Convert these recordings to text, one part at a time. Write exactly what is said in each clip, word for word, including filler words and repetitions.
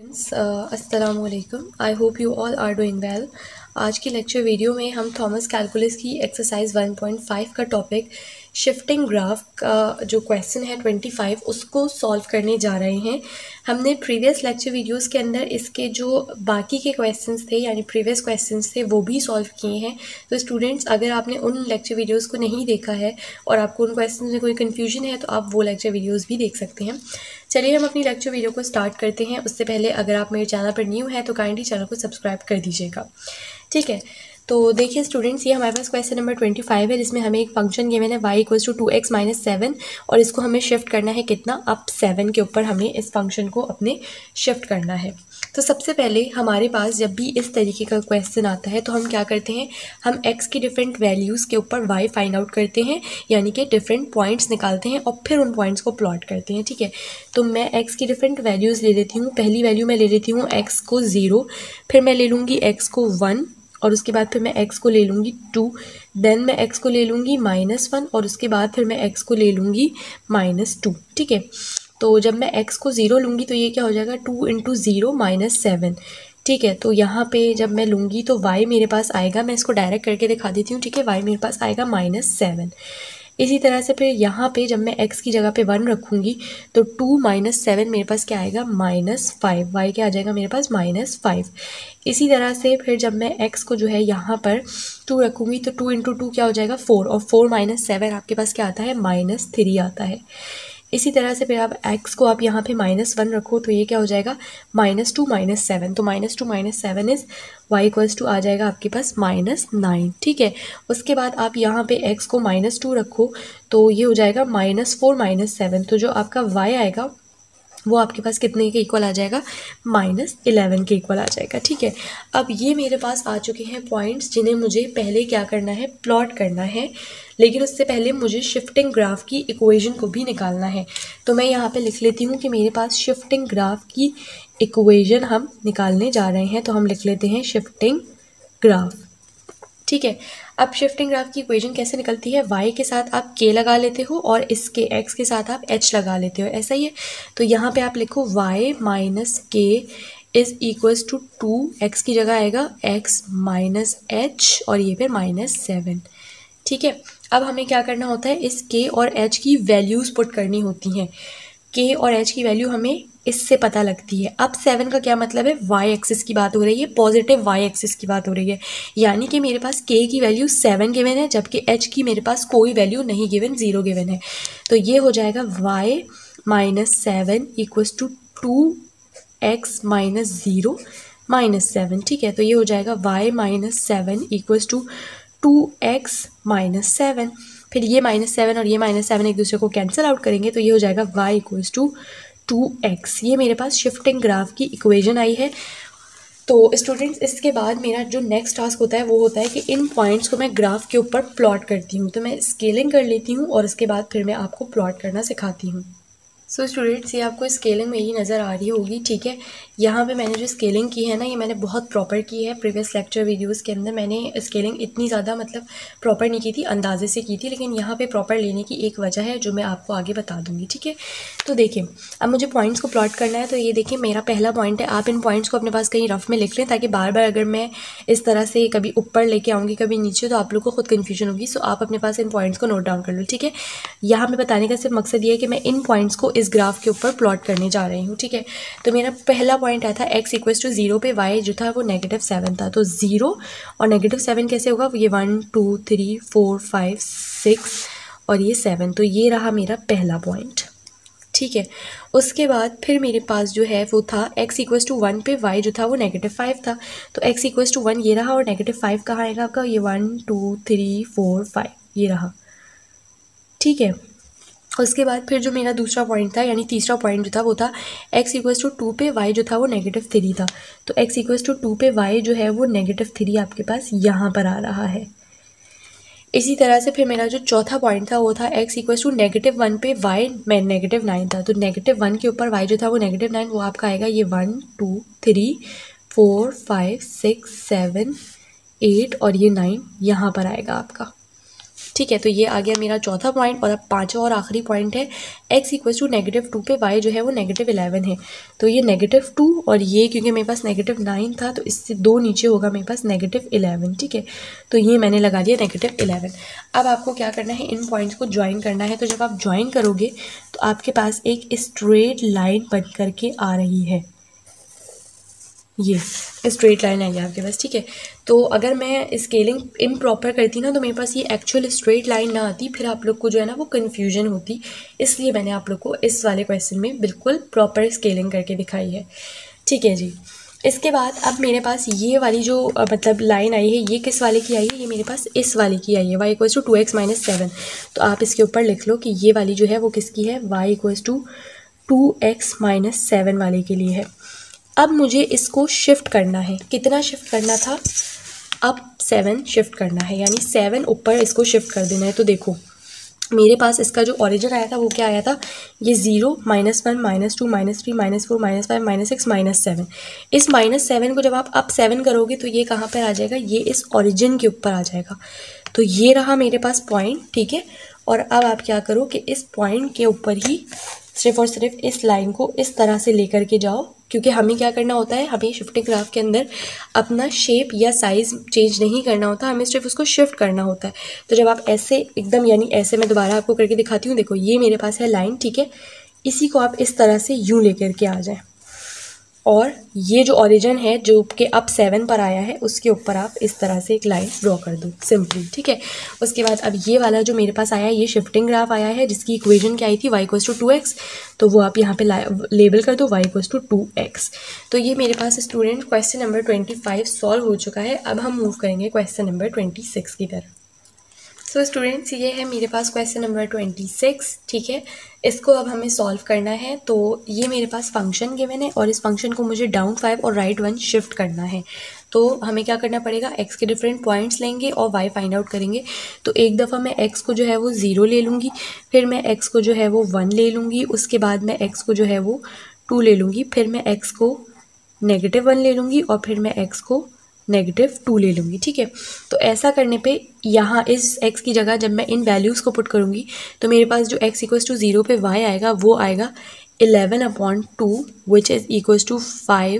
अस्सलाम वालेकुम। I hope you all are doing well. आज की लेक्चर वीडियो में हम थॉमस कैलकुलस की एक्सरसाइज वन पॉइंट फाइव का टॉपिक शिफ्टिंग ग्राफ का जो क्वेश्चन है ट्वेंटी फाइव उसको सॉल्व करने जा रहे हैं। हमने प्रीवियस लेक्चर वीडियोस के अंदर इसके जो बाकी के क्वेश्चंस थे यानी प्रीवियस क्वेश्चंस थे वो भी सॉल्व किए हैं। तो स्टूडेंट्स, अगर आपने उन लेक्चर वीडियोस को नहीं देखा है और आपको उन क्वेश्चंस में कोई कन्फ्यूजन है तो आप वो लेक्चर वीडियोस भी देख सकते हैं। चलिए हम अपनी लेक्चर वीडियो को स्टार्ट करते हैं। उससे पहले अगर आप मेरे चैनल पर न्यू हैं तो काइंडली चैनल को सब्सक्राइब कर दीजिएगा। ठीक है, तो देखिए स्टूडेंट्स, ये हमारे पास क्वेश्चन नंबर ट्वेंटी फाइव है जिसमें हमें एक फंक्शन गिवन है y equals to two x minus seven और इसको हमें शिफ्ट करना है कितना, अब सेवन के ऊपर हमें इस फंक्शन को अपने शिफ्ट करना है। तो सबसे पहले हमारे पास जब भी इस तरीके का क्वेश्चन आता है तो हम क्या करते हैं, हम x की डिफरेंट वैल्यूज़ के ऊपर y फाइंड आउट करते हैं, यानी कि डिफरेंट पॉइंट्स निकालते हैं और फिर उन पॉइंट्स को प्लॉट करते हैं। ठीक है, तो मैं x की डिफरेंट वैल्यूज़ ले लेती हूँ। पहली वैल्यू मैं ले लेती हूँ x को ज़ीरो, फिर मैं ले लूँगी x को वन और उसके बाद फिर मैं x को ले लूँगी टू, देन मैं x को ले लूँगी माइनस वन और उसके बाद फिर मैं x को ले लूँगी माइनस टू। ठीक है, तो जब मैं x को ज़ीरो लूँगी तो ये क्या हो जाएगा, two into zero minus seven. ठीक है, तो यहाँ पे जब मैं लूँगी तो y मेरे पास आएगा, मैं इसको डायरेक्ट करके दिखा देती हूँ। ठीक है, y मेरे पास आएगा माइनस सेवन। इसी तरह से फिर यहाँ पे जब मैं x की जगह पे वन रखूँगी तो टू माइनस सेवन मेरे पास क्या आएगा, माइनस फाइव। वाई क्या आ जाएगा मेरे पास, माइनस फाइव। इसी तरह से फिर जब मैं x को जो है यहाँ पर टू रखूँगी तो टू इंटू टू क्या हो जाएगा, फोर, और फोर माइनस सेवन आपके पास क्या आता है, माइनस थ्री आता है। इसी तरह से फिर आप x को आप यहाँ पे माइनस वन रखो तो ये क्या हो जाएगा, माइनस टू माइनस सेवन। तो minus two minus seven is y equals to आ जाएगा आपके पास माइनस नाइन। ठीक है, उसके बाद आप यहाँ पे x को माइनस टू रखो तो ये हो जाएगा माइनस फोर माइनस सेवन। तो जो आपका y आएगा वो आपके पास कितने के इक्वल आ जाएगा, माइनस इलेवन के इक्वल आ जाएगा। ठीक है, अब ये मेरे पास आ चुके हैं पॉइंट्स जिन्हें मुझे पहले क्या करना है, प्लॉट करना है। लेकिन उससे पहले मुझे शिफ्टिंग ग्राफ की इक्वेशन को भी निकालना है। तो मैं यहाँ पे लिख लेती हूँ कि मेरे पास शिफ्टिंग ग्राफ की इक्वेशन हम निकालने जा रहे हैं। तो हम लिख लेते हैं शिफ्टिंग ग्राफ। ठीक है, अब शिफ्टिंग ग्राफ की इक्वेशन कैसे निकलती है, y के साथ आप k लगा लेते हो और इसके x के साथ आप h लगा लेते हो, ऐसा ही है। तो यहाँ पे आप लिखो y minus k is equals to two, x की जगह आएगा x माइनस एच और ये फिर माइनस सेवन। ठीक है, अब हमें क्या करना होता है, इस k और h की वैल्यूज़ पुट करनी होती हैं। k और h की वैल्यू हमें इससे पता लगती है। अब सेवन का क्या मतलब है, y एक्सिस की बात हो रही है, पॉजिटिव y एक्सिस की बात हो रही है, यानी कि मेरे पास k की वैल्यू सेवन गिवन है जबकि h की मेरे पास कोई वैल्यू नहीं गिवन, ज़ीरो गिवन है। तो ये हो जाएगा y minus seven equals to two x minus zero minus seven. ठीक है, तो ये हो जाएगा y minus seven equals to two x minus seven. फिर ये माइनस सेवन और ये माइनस सेवन एक दूसरे को कैंसिल आउट करेंगे तो ये हो जाएगा y equals to two x. ये मेरे पास शिफ्टिंग ग्राफ की इक्वेशन आई है। तो स्टूडेंट्स, इसके बाद मेरा जो नेक्स्ट टास्क होता है वो होता है कि इन पॉइंट्स को मैं ग्राफ के ऊपर प्लॉट करती हूँ। तो मैं स्केलिंग कर लेती हूँ और उसके बाद फिर मैं आपको प्लॉट करना सिखाती हूँ। सो स्टूडेंट्स, ये आपको स्केलिंग मेरी नज़र आ रही होगी। ठीक है, यहाँ पे मैंने जो स्केलिंग की है ना, ये मैंने बहुत प्रॉपर की है। प्रीवियस लेक्चर वीडियोस के अंदर मैंने स्केलिंग इतनी ज़्यादा मतलब प्रॉपर नहीं की थी, अंदाजे से की थी, लेकिन यहाँ पे प्रॉपर लेने की एक वजह है जो मैं आपको आगे बता दूँगी। ठीक है, तो देखिए अब मुझे पॉइंट्स को प्लॉट करना है। तो ये देखिए मेरा पहला पॉइंट है। आप इन पॉइंट्स को अपने पास कहीं रफ में लिख लें ताकि बार बार अगर मैं इस तरह से कभी ऊपर लेके आऊँगी कभी नीचे तो आप लोग को खुद कन्फ्यूजन होगी। सो आप अपने पास इन पॉइंट्स को नोट डाउन कर लो। ठीक है, यहाँ पे बताने का सिर्फ मकसद ये है कि मैं इन पॉइंट्स को इस ग्राफ के ऊपर प्लॉट करने जा रही हूँ। ठीक है, तो मेरा पहला पॉइंट आया था x इक्वल्स टू जीरो पे y जो था वो नेगेटिव सेवन था। तो ज़ीरो और नेगेटिव सेवन कैसे होगा, ये one two three four five six और ये सेवन। तो ये रहा मेरा पहला पॉइंट। ठीक है, उसके बाद फिर मेरे पास जो है वो था x इक्वल्स टू वन पे y जो था वो नेगेटिव फाइव था। तो x इक्वल्स टू वन ये रहा और नेगेटिव फाइव कहाँ आएगा आपका, ये one two three four five ये रहा। ठीक है, उसके बाद फिर जो मेरा दूसरा पॉइंट था यानी तीसरा पॉइंट जो था वो था x इक्वल्स टू टू पे y जो था वो नेगेटिव थ्री था। तो x इक्वल्स टू टू पे y जो है वो नेगेटिव थ्री आपके पास यहाँ पर आ रहा है। इसी तरह से फिर मेरा जो चौथा पॉइंट था वो था x equals to negative one पे y में नेगेटिव नाइन था। तो नेगेटिव वन के ऊपर y जो था वो नेगेटिव नाइन, वो आपका आएगा ये one two three four five six seven eight और ये नाइन यहाँ पर आएगा आपका। ठीक है, तो ये आ गया मेरा चौथा पॉइंट। और अब पांचवा और आखिरी पॉइंट है x equal to negative two पे y जो है वो नेगेटिव इलेवन है। तो ये नेगेटिव टू और ये क्योंकि मेरे पास नेगेटिव नाइन था तो इससे दो नीचे होगा मेरे पास नेगेटिव इलेवन। ठीक है, तो ये मैंने लगा दिया नेगेटिव इलेवन। अब आपको क्या करना है, इन पॉइंट्स को ज्वाइन करना है। तो जब आप ज्वाइन करोगे तो आपके पास एक स्ट्रेट लाइन बन करके आ रही है, ये स्ट्रेट लाइन आई है आपके पास। ठीक है, तो अगर मैं स्केलिंग इम्प्रॉपर करती ना तो मेरे पास ये एक्चुअल स्ट्रेट लाइन ना आती, फिर आप लोग को जो है ना वो कन्फ्यूजन होती। इसलिए मैंने आप लोग को इस वाले क्वेश्चन में बिल्कुल प्रॉपर स्केलिंग करके दिखाई है। ठीक है जी, इसके बाद अब मेरे पास ये वाली जो मतलब लाइन आई है ये किस वाले की आई है, ये मेरे पास इस वाले की आई है, y equals to two x minus seven. तो आप इसके ऊपर लिख लो कि ये वाली जो है वो किसकी है, y equals to two x minus seven वाले के लिए है। अब मुझे इसको शिफ्ट करना है, कितना शिफ्ट करना था, अब सेवन शिफ्ट करना है, यानी सेवन ऊपर इसको शिफ्ट कर देना है। तो देखो मेरे पास इसका जो ओरिजिन आया था वो क्या आया था, ये zero minus one minus two minus three minus four minus five minus six minus seven. इस माइनस सेवन को जब आप अब सेवन करोगे तो ये कहाँ पर आ जाएगा, ये इस ओरिजिन के ऊपर आ जाएगा। तो ये रहा मेरे पास पॉइंट। ठीक है, और अब आप क्या करो कि इस पॉइंट के ऊपर ही सिर्फ और सिर्फ इस लाइन को इस तरह से लेकर के जाओ, क्योंकि हमें क्या करना होता है, हमें शिफ्टिंग ग्राफ के अंदर अपना शेप या साइज़ चेंज नहीं करना होता, हमें सिर्फ उसको शिफ्ट करना होता है। तो जब आप ऐसे एकदम यानी ऐसे, मैं दोबारा आपको करके दिखाती हूँ, देखो ये मेरे पास है लाइन। ठीक है, इसी को आप इस तरह से यूँ लेकर के आ जाएं और ये जो ओरिजिन है जो कि अब सेवन पर आया है उसके ऊपर आप इस तरह से एक लाइन ड्रॉ कर दो सिंपली। ठीक है, उसके बाद अब ये वाला जो मेरे पास आया है ये शिफ्टिंग ग्राफ आया है जिसकी इक्वेशन क्या आई थी, y equals to two x. तो वो आप यहाँ पे लेबल कर दो y equals to two x. तो ये मेरे पास student question number twenty five solve हो चुका है। अब हम मूव करेंगे क्वेश्चन नंबर ट्वेंटी सिक्स की तरफ। सो so, स्टूडेंट्स ये है मेरे पास क्वेश्चन नंबर ट्वेंटी सिक्स। ठीक है, इसको अब हमें सॉल्व करना है। तो ये मेरे पास फंक्शन गिवन है और इस फंक्शन को मुझे डाउन फाइव और राइट वन शिफ्ट करना है। तो हमें क्या करना पड़ेगा, x के डिफरेंट पॉइंट्स लेंगे और y फाइंड आउट करेंगे। तो एक दफ़ा मैं x को जो है वो ज़ीरो ले लूँगी, फिर मैं x को जो है वो वन ले लूँगी, उसके बाद मैं x को जो है वो टू ले लूँगी, फिर मैं x को नेगेटिव वन ले लूँगी और फिर मैं x को नेगेटिव टू ले लूँगी। ठीक है, तो ऐसा करने पे यहाँ इस x की जगह जब मैं इन वैल्यूज़ को पुट करूँगी तो मेरे पास जो x इक्वल्स टू ज़ीरो पे y आएगा वो आएगा eleven upon two which is equals to five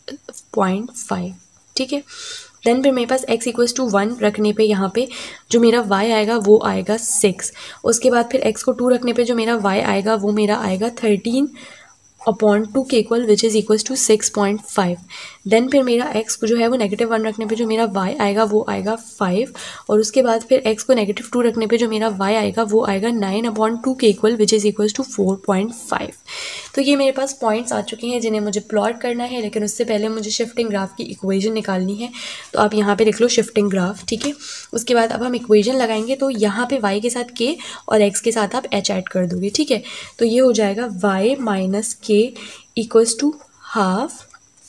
point five. ठीक है, देन फिर मेरे पास x इक्वल्स टू वन रखने पे यहाँ पे जो मेरा y आएगा वो आएगा सिक्स। उसके बाद फिर x को टू रखने पे जो मेरा y आएगा वो मेरा आएगा थर्टीन अपॉन टू के equal which is equals to six point five. Then फिर मेरा x को जो है वो नेगेटिव वन रखने पे जो मेरा y आएगा वो आएगा फाइव। और उसके बाद फिर x को नेगेटिव टू रखने पे जो मेरा y आएगा वो आएगा नाइन अपॉन टू के equal which is equals to four point five. तो ये मेरे पास पॉइंट्स आ चुके हैं जिन्हें मुझे प्लॉट करना है, लेकिन उससे पहले मुझे शिफ्टिंग ग्राफ की इक्वेशन निकालनी है। तो आप यहाँ पे लिख लो शिफ्टिंग ग्राफ। ठीक है, उसके बाद अब हम इक्वेशन लगाएंगे तो यहाँ पे y के साथ k और x के साथ आप h ऐड कर दोगे। ठीक है, तो ये हो जाएगा y minus k equals to half,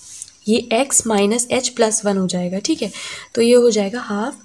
ये x minus h plus one हो जाएगा। ठीक है, तो ये हो जाएगा half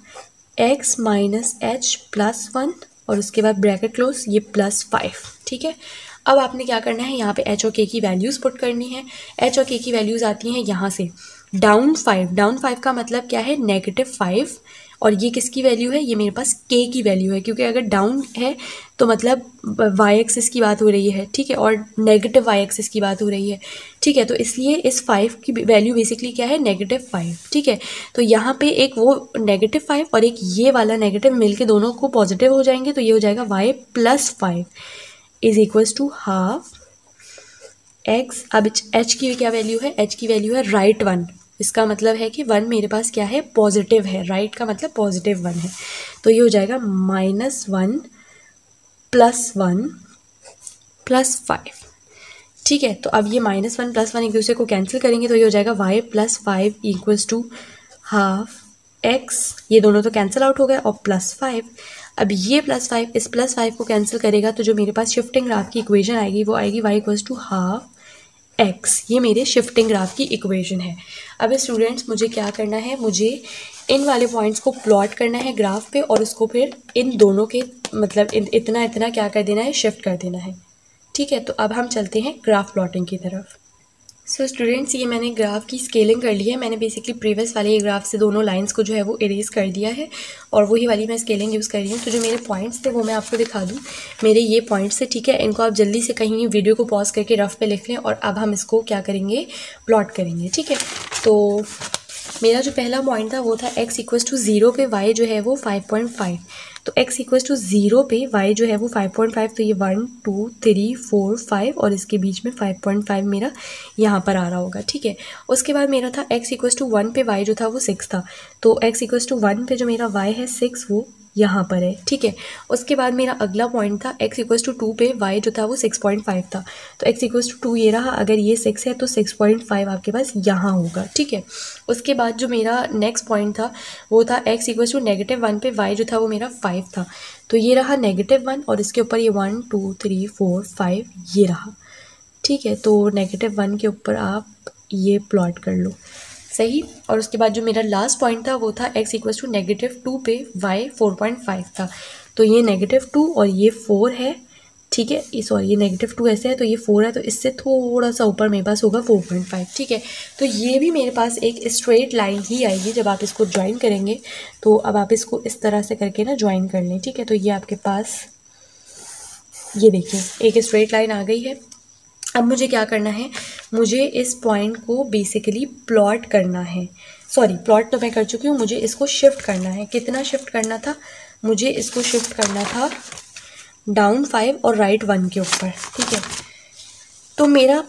x minus h plus one और उसके बाद ब्रैकेट क्लोज, ये प्लस फाइव। ठीक है, अब आपने क्या करना है, यहाँ पे h और k की वैल्यूज़ पुट करनी है। h और k की वैल्यूज़ आती हैं यहाँ से डाउन फाइव। डाउन फाइव का मतलब क्या है, नेगेटिव फाइव। और ये किसकी वैल्यू है, ये मेरे पास k की वैल्यू है, क्योंकि अगर डाउन है तो मतलब y एक्सिस की बात हो रही है। ठीक है, और नेगेटिव y एक्सिस की बात हो रही है। ठीक है, तो इसलिए इस फाइव की वैल्यू बेसिकली क्या है, नेगेटिव फाइव। ठीक है, तो यहाँ पे एक वो नेगेटिव फाइव और एक ये वाला नेगेटिव मिलके दोनों को पॉजिटिव हो जाएंगे, तो ये हो जाएगा y plus five is equals to half x. अब h की क्या वैल्यू है, h की वैल्यू है राइट वन। इसका मतलब है कि वन मेरे पास क्या है, पॉजिटिव है। राइट का मतलब पॉजिटिव वन है, तो ये हो जाएगा minus one plus one plus five. ठीक है, तो अब ये माइनस वन प्लस वन एक दूसरे को कैंसिल करेंगे तो ये हो जाएगा y plus five equals to half x. ये दोनों तो कैंसिल आउट हो गए और प्लस फाइव। अब ये प्लस फाइव इस प्लस फाइव को कैंसिल करेगा तो जो मेरे पास शिफ्टिंग ग्राफ की इक्वेशन आएगी वो आएगी y equals to half x. ये मेरे शिफ्टिंग ग्राफ की इक्वेशन है। अब स्टूडेंट्स मुझे क्या करना है, मुझे इन वाले पॉइंट्स को प्लॉट करना है ग्राफ पे और उसको फिर इन दोनों के मतलब इन, इतना इतना क्या कर देना है, शिफ्ट कर देना है। ठीक है, तो अब हम चलते हैं ग्राफ प्लॉटिंग की तरफ। सो स्टूडेंट्स, ये मैंने ग्राफ की स्केलिंग कर ली है। मैंने बेसिकली प्रीवियस वाले ये ग्राफ से दोनों लाइंस को जो है वो इरेज कर दिया है और वही वाली मैं स्केलिंग यूज़ कर रही हूँ। तो जो मेरे पॉइंट्स थे वो मैं आपको दिखा दूँ। मेरे ये पॉइंट्स है, ठीक है। इनको आप जल्दी से कहीं वीडियो को पॉज करके रफ पे लिख लें और अब हम इसको क्या करेंगे, प्लॉट करेंगे, ठीक है। तो मेरा जो पहला पॉइंट था वो था x इक्वल्स टू ज़ीरो पे y जो है वो फाइव पॉइंट फाइव। तो x इक्वल्स टू ज़ीरो पे y जो है वो फाइव पॉइंट फाइव, तो ये one two three four five और इसके बीच में फाइव पॉइंट फाइव मेरा यहाँ पर आ रहा होगा, ठीक है। उसके बाद मेरा था x इक्वल्स टू वन पे y जो था वो सिक्स था। तो x इक्वल्स टू वन पे जो मेरा y है सिक्स, वो यहाँ पर है, ठीक है। उसके बाद मेरा अगला पॉइंट था x इक्वल्स टू टू पे y जो था वो सिक्स पॉइंट फाइव था। तो x इक्वल्स टू टू ये रहा, अगर ये सिक्स है तो सिक्स पॉइंट फाइव आपके पास यहाँ होगा, ठीक है। उसके बाद जो मेरा नेक्स्ट पॉइंट था वो था x equals to negative one पे y जो था वो मेरा फाइव था। तो ये रहा नेगेटिव वन और इसके ऊपर ये one two three four five ये रहा, ठीक है। तो नेगेटिव वन के ऊपर आप ये प्लॉट कर लो, सही। और उसके बाद जो मेरा लास्ट पॉइंट था वो था x equals to negative two पे y फोर पॉइंट फाइव था। तो ये नेगेटिव टू और ये फोर है, ठीक है। ये सॉरी ये नेगेटिव टू ऐसे है तो ये फोर है, तो इससे थोड़ा सा ऊपर मेरे पास होगा फोर पॉइंट फाइव, ठीक है। तो ये भी मेरे पास एक स्ट्रेट लाइन ही आएगी जब आप इसको ज्वाइन करेंगे। तो अब आप इसको इस तरह से करके ना ज्वाइन कर लें, ठीक है। तो ये आपके पास ये देखिए एक स्ट्रेट लाइन आ गई है। अब मुझे क्या करना है, मुझे इस पॉइंट को बेसिकली प्लॉट करना है। सॉरी प्लॉट तो मैं कर चुकी हूँ, मुझे इसको शिफ्ट करना है। कितना शिफ्ट करना था, मुझे इसको शिफ्ट करना था डाउन फाइव और राइट वन के ऊपर, ठीक है। तो मेरा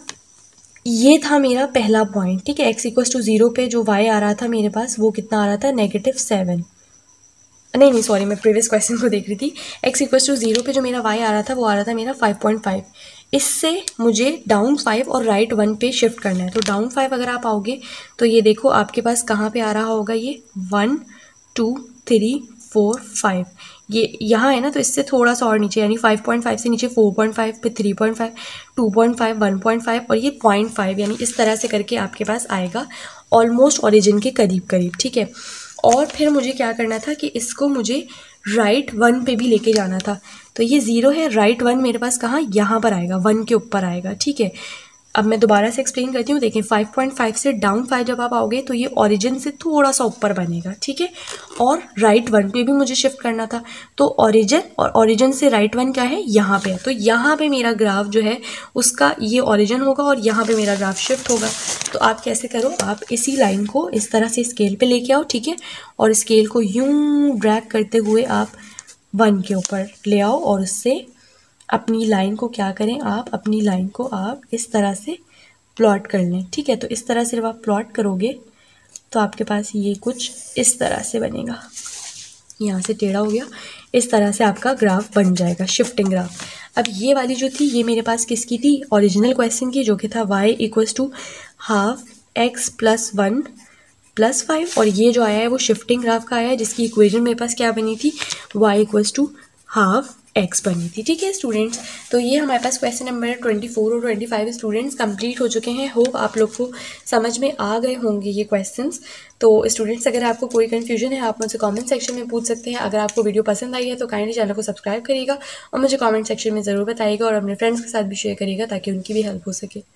ये था मेरा पहला पॉइंट, ठीक है। एक्स इक्वल्स टू ज़ीरो पे जो वाई आ रहा था मेरे पास वो कितना आ रहा था, नेगेटिव सेवन। नहीं नहीं सॉरी मैं प्रीवियस क्वेश्चन को देख रही थी। एक्स इक्वल्स टू ज़ीरो पे जो मेरा वाई आ रहा था वो आ रहा था मेरा फाइव पॉइंट फाइव। इससे मुझे डाउन फाइव और राइट वन पे शिफ्ट करना है। तो डाउन फाइव अगर आप आओगे तो ये देखो आपके पास कहाँ पे आ रहा होगा, ये one two three four five ये यहाँ है ना। तो इससे थोड़ा सा और नीचे, यानी फाइव पॉइंट फाइव से नीचे फोर पॉइंट फाइव पे three point five two point five one point five और ये पॉइंट फाइव, यानी इस तरह से करके आपके पास आएगा ऑलमोस्ट ओरिजिन के करीब करीब, ठीक है। और फिर मुझे क्या करना था कि इसको मुझे राइट वन पे भी लेके जाना था। तो ये ज़ीरो है, राइट वन मेरे पास कहाँ, यहाँ पर आएगा, वन के ऊपर आएगा, ठीक है। अब मैं दोबारा से एक्सप्लेन करती हूँ। देखें फाइव पॉइंट फाइव से डाउन फाइव जब आप आओगे तो ये ओरिजिन से थोड़ा सा ऊपर बनेगा, ठीक है। और राइट वन पे भी मुझे शिफ्ट करना था। तो ओरिजिन और ओरिजिन से राइट वन क्या है, यहाँ पे है। तो यहाँ पे मेरा ग्राफ जो है उसका ये ओरिजिन होगा और यहाँ पे मेरा ग्राफ शिफ्ट होगा। तो आप कैसे करो, आप इसी लाइन को इस तरह से स्केल पे लेके आओ, ठीक है। और स्केल को यूं ड्रैग करते हुए आप वन के ऊपर ले आओ और उससे अपनी लाइन को क्या करें, आप अपनी लाइन को आप इस तरह से प्लॉट कर लें, ठीक है। तो इस तरह से जब आप प्लॉट करोगे तो आपके पास ये कुछ इस तरह से बनेगा, यहाँ से टेढ़ा हो गया, इस तरह से आपका ग्राफ बन जाएगा, शिफ्टिंग ग्राफ। अब ये वाली जो थी ये मेरे पास किसकी थी, ओरिजिनल क्वेश्चन की, जो कि था y equals to half x plus one plus five. और ये जो आया है वो शिफ्टिंग ग्राफ का आया है, जिसकी इक्वेशन मेरे पास क्या बनी थी, y equals to half x बनी थी, ठीक है स्टूडेंट्स। तो ये हमारे पास क्वेश्चन नंबर ट्वेंटी फोर और ट्वेंटी फाइव स्टूडेंट्स कंप्लीट हो चुके हैं। होप आप लोग को समझ में आ गए होंगे ये क्वेश्चंस। तो स्टूडेंट्स अगर आपको कोई कन्फ्यूजन है आप मुझे कमेंट सेक्शन में पूछ सकते हैं। अगर आपको वीडियो पसंद आई है तो काइंडली चैनल को सब्सक्राइब करिएगा और मुझे कमेंट सेक्शन में ज़रूर बताइएगा और अपने फ्रेंड्स के साथ भी शेयर करिएगा ताकि उनकी भी हेल्प हो सके।